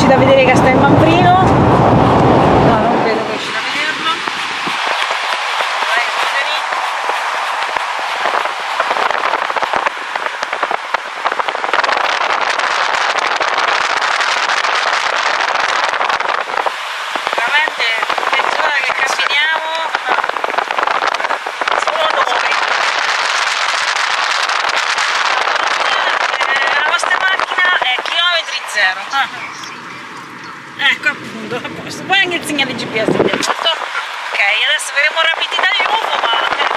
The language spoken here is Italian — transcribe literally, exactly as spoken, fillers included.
da vedere Castel Mamprino. No, non credo che riuscirò a vederlo. Vai, scusami. Veramente mezz'ora che camminiamo, solo noi. La vostra macchina è chilometri zero. Ah. Ecco, appunto, a posto. Poi anche il segnale G P S è fatto. Ok, adesso faremo rapidità di nuovo, ma